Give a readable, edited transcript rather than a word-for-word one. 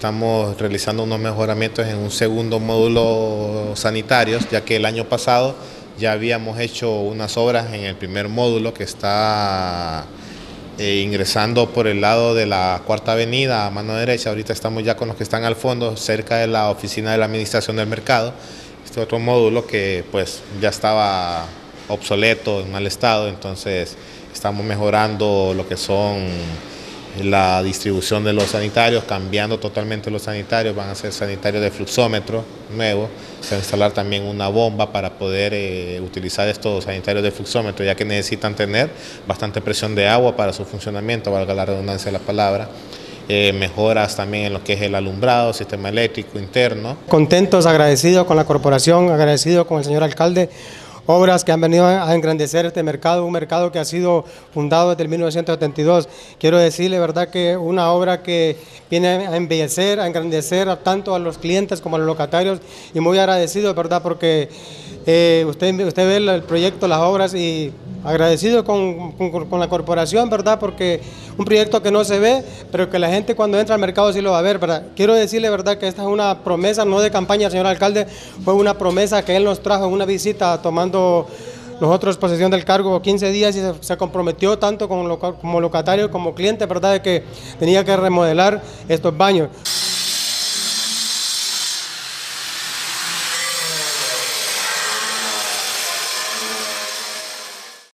estamos realizando unos mejoramientos en un segundo módulo sanitario, ya que el año pasado ya habíamos hecho unas obras en el primer módulo que está ingresando por el lado de la Cuarta Avenida a mano derecha. Ahorita estamos ya con los que están al fondo, cerca de la oficina de la Administración del Mercado. Este otro módulo que pues ya estaba obsoleto, en mal estado, entonces estamos mejorando lo que son la distribución de los sanitarios, cambiando totalmente los sanitarios. Van a ser sanitarios de fluxómetro nuevo, se va a instalar también una bomba para poder utilizar estos sanitarios de fluxómetro, ya que necesitan tener bastante presión de agua para su funcionamiento, valga la redundancia de la palabra. Mejoras también en lo que es el alumbrado, sistema eléctrico interno. Contentos, agradecidos con la corporación, agradecidos con el señor alcalde. Obras que han venido a engrandecer este mercado, un mercado que ha sido fundado desde el 1972. Quiero decirle, verdad, que una obra que viene a embellecer, a engrandecer tanto a los clientes como a los locatarios, y muy agradecido, verdad, porque usted ve el proyecto, las obras, y agradecido con la corporación, verdad, porque un proyecto que no se ve, pero que la gente cuando entra al mercado sí lo va a ver, verdad. Quiero decirle, verdad, que esta es una promesa, no de campaña, señor alcalde, fue una promesa que él nos trajo en una visita tomando nosotros posesión del cargo 15 días, y se comprometió tanto como locatario como cliente, verdad, de que tenía que remodelar estos baños.